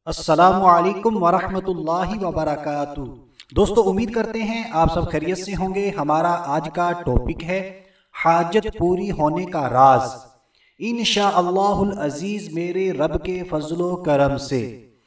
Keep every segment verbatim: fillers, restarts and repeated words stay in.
السلام علیکم ورحمۃ اللہ وبرکاتہ۔ دوستو امید کرتے ہیں آپ سب خیریت سے ہوں گے۔ ہمارا آج کا ٹاپک ہے حاجت پوری ہونے کا راز۔ انشاءاللہ العزیز میرے رب کے فضل و کرم سے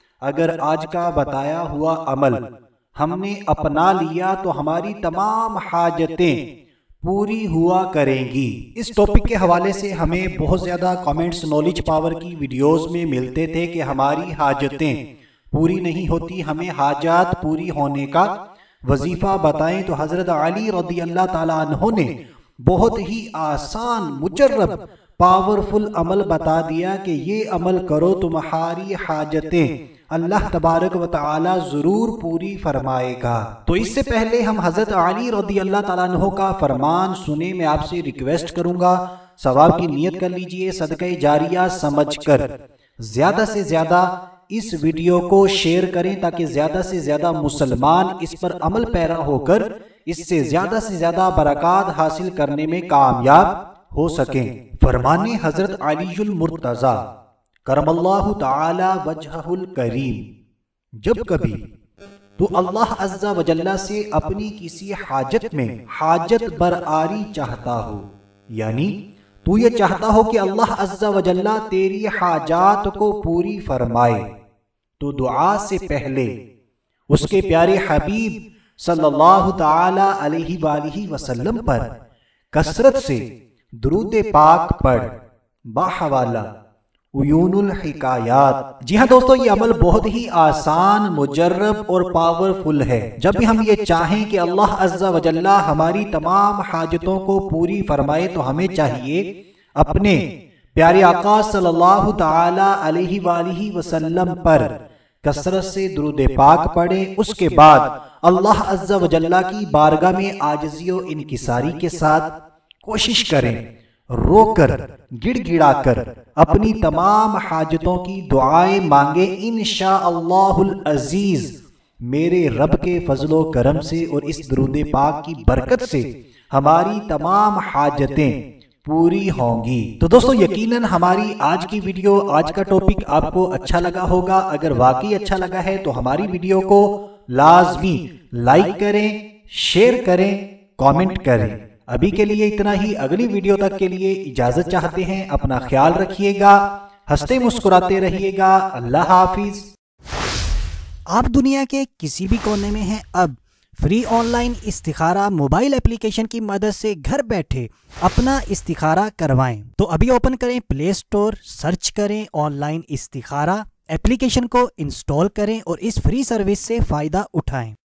اگر آج کا بتایا ہوا عمل ہم نے اپنا لیا تو ہماری تمام حاجتیں پوری ہوا کریں گی۔ اس ٹاپک کے حوالے سے ہمیں بہت زیادہ کامنٹس نالج پاور کی ویڈیوز میں ملتے تھے کہ ہماری حاجتیں پوری نہیں ہوتی، ہمیں حاجات پوری ہونے کا وظیفہ بتائیں۔ تو حضرت علی رضی اللہ تعالیٰ عنہ نے بہت ہی آسان مجرب پاورفل عمل بتا دیا کہ یہ عمل کرو تمہاری حاجتیں اللہ تبارک و تعالی ضرور پوری فرمائے گا۔ تو اس سے پہلے ہم حضرت علی رضی اللہ تعالیٰ عنہ کا فرمان سنے، میں آپ سے ریکویسٹ کروں گا ثواب کی نیت کر لیجئے، صدقہ جاریہ سمجھ کر زیادہ سے زیادہ اس ویڈیو کو شیئر کریں تاکہ زیادہ سے زیادہ مسلمان اس پر عمل پیرا ہو کر اس سے زیادہ سے زیادہ برکات حاصل کرنے میں کامیاب ہو سکیں۔ فرمان حضرت علی المرتضی کرم اللہ تعالی وجہہ الکریم، جب کبھی تو اللہ عز و جل سے اپنی کسی حاجت میں حاجت برآری چاہتا ہو، یعنی تو یہ چاہتا ہو کہ اللہ عز و جل تیری حاجات کو پوری فرمائے، تو دعا سے پہلے اس کے پیارے حبیب صلی اللہ تعالی علیہ وآلہ وسلم پر کثرت سے درود پاک پڑھ باحوالہ عیون الحکایات۔ جی ہاں دوستو، یہ عمل بہت ہی آسان، مجرب اور پاورفل ہے۔ جب بھی ہم یہ چاہیں کہ اللہ عز و جل ہماری تمام حاجتوں کو پوری فرمائے تو ہمیں چاہیے اپنے پیارے آقا صلی اللہ تعالی علیہ وآلہ وسلم پر کثرت سے درود پاک پڑھیں، اس کے بعد اللہ عز و جل کی بارگاہ میں عاجزی و انکساری کے ساتھ کوشش کریں، رو کر گڑ گڑا کر اپنی تمام حاجتوں کی دعائیں مانگیں۔ انشاءاللہ العزیز میرے رب کے فضل و کرم سے اور اس درود پاک کی برکت سے ہماری تمام حاجتیں پوری ہوں گی۔ تو دوستو یقیناً ہماری آج کی ویڈیو، آج کا ٹاپک آپ کو اچھا لگا ہوگا۔ اگر واقعی اچھا لگا ہے تو ہماری ویڈیو کو لازمی لائک کریں، شیئر کریں، کامنٹ کریں۔ ابھی کے لیے اتنا ہی، اگلی ویڈیو تک کے لیے اجازت چاہتے ہیں۔ اپنا خیال رکھیے گا، ہنستے مسکراتے رہیے گا۔ اللہ حافظ۔ آپ دنیا کے کسی بھی کونے میں ہیں، اب فری آن لائن استخارہ موبائل اپلیکیشن کی مدد سے گھر بیٹھے اپنا استخارہ کروائیں۔ تو ابھی اوپن کریں پلے سٹور، سرچ کریں آن لائن استخارہ، اپلیکیشن کو انسٹال کریں اور اس فری سروس سے فائدہ اٹھائیں۔